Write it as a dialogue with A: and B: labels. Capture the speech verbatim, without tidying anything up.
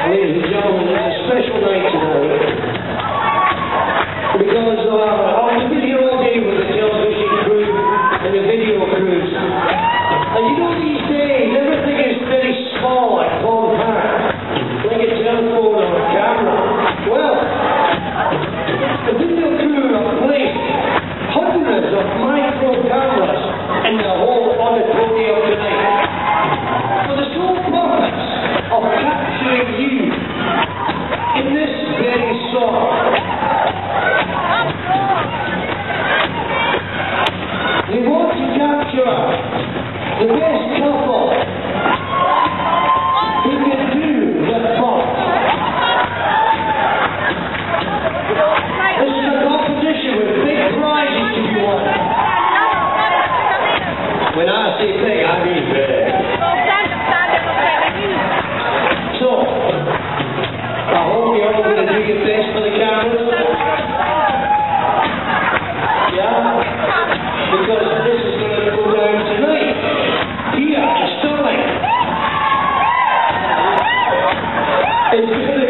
A: Ladies and gentlemen, it's a special night tonight because uh, I've been here all day with the television crew and the video crews. And you know these days, everything is very small and compact, like a telephone or a camera. Well, the video crew have placed hundreds of micro cameras in the whole auditorium tonight for the sole purpose of capturing you in this very song. We want to capture the best couple who can do the pop. This is a competition with big prizes to be won. When I say big, I mean big. So, I hope you're all going to do your best for the cameras. Yeah? Because this is going to go down tonight, here in Stirling. It's going to